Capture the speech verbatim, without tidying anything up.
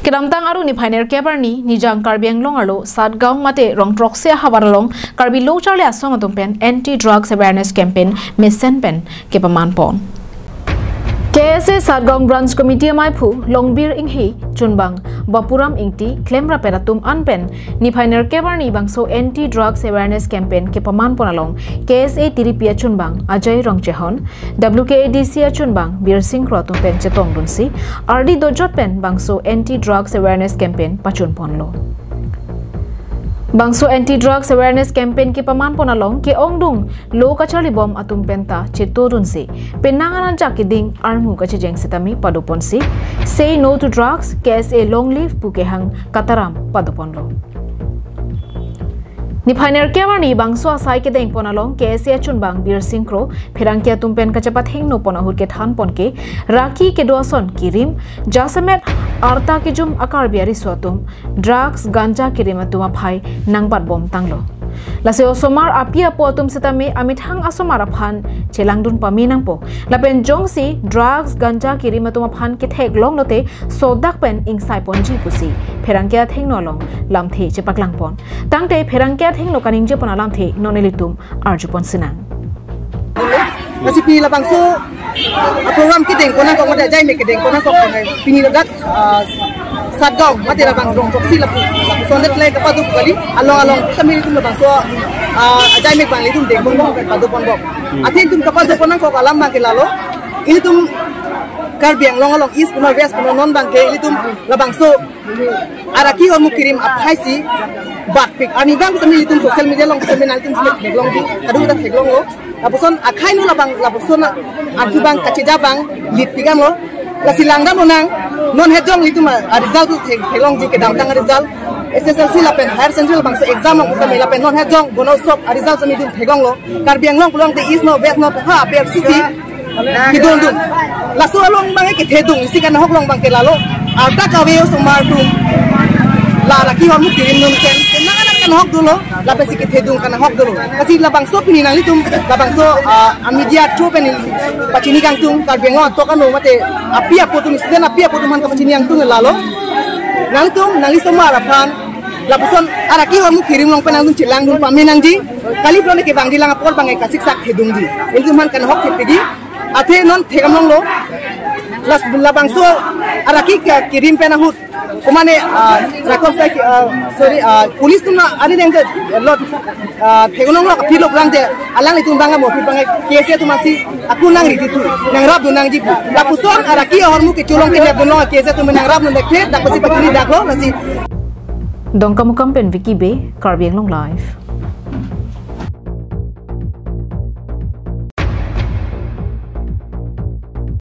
Kedamtang aru ni phainer kebarni ni jang Karbi Anglong alo Satgaung mate rong trokse hawaralong Karbi lo charle asong atumpen anti drugs awareness campaign misen pen ke paman pon. K S A Satgaung branch committee mai phu Longbir inghi chunbang Bapuram ingti klemra peratum anpen ni phainer kebarni bangso anti drugs awareness campaign ke paman ponalong K S A Tiripia chunbang Ajay Rongchehon W K A D C chunbang Bir Singh Krotum pen chetong dunsi R D dojot pen bangso anti drugs awareness campaign pachun ponlo. Bangso anti drugs awareness campaign ke paman ponalong ke ongdung lo kachali bom atum penta chetorun si penanganan jakiding armu kachejeng setami padopon si say no to drugs K S A long live pukehang kataram padopon lo. Ni phainer kewarni bangso asai ke deng ponalong K S A chunbang Bir Singh Kro phirangkia tumpen kachapat heng no ponahur ke than ponke raki ke doason kirim jasamet arta ke jum akar biari suatum drugs ganja kirim atuma phai nangbat bom tanglo lase osomar apia po atum setame amithang asomar aphan chelangdun paminang po lapen jongsi drugs ganja kirim atuma phan ke theglong note sodak pen ingsai ponji pusi phirangkia thengnolong lamthe chepaklang pon tangte phirangkia thengno kaning je pona lamthe nonelitum arjupon sinang masih pilih bangso program kita yang kona kau ada jai mek kita yang kona kau pilih legat Satgaung mati lah bangso proksi lah sondet lagi kepada tu kali along along sambil itu lah bangso jai mek bang itu deng pun kepada pun bok atin tu kepada pun kau kalam bang kelalo ini tu Karbi Anglong along east pun west pun non bang ke ini tu lah bangso araki orang mukirim apa sih backpack ani bang sambil itu sosial media long sambil nanti sambil teglong di aduh kita teglong lo lapuson akai nu labang lapuson arju bang kacida bang lit tiga lo lasilangan onang non hejong itu mah result tu teglong di kedam tang result S S L C lapen higher central bang so exam mo sampai lapen non hejong bono sop result sambil itu teglong lo Karbi Anglong pulang di east no west no ha ber sisi kidon dun lasu along bang ke thedung isi kan hok long bang ke lalo arta kaweo sumar tu laraki hormu kirim nun ken kenangan kan hok dulu lapen sikit thedung kan hok dulu kasi labang so pini nang litum labang so media chu pen pachini kang tung Karbi Anglong to kan no mate apia potum isden apia potuman ka pachini yang tung lalo nang tung nang isoma rapan lapuson araki hormu kirim long pen nang chilang dun paminang ji kali blone ke bang dilang apor bang ka siksak thedung ji iltuman kan hok thepigi ate non thegam long lo las labang so araki kirim pen ahut kumane rakop sai sorry police tu na ani deng je lot thegolong lo philo lang je alang itu banga mo phi bangai kese tu masih aku nang ri tu nang rab nang ji lapuson araki hormu ke chulong ke ne bonong kese tu nang rab nang dekhe dak pasi patini dak lo nasi dongkamu kampen Vicky Be Karbi Anglong live.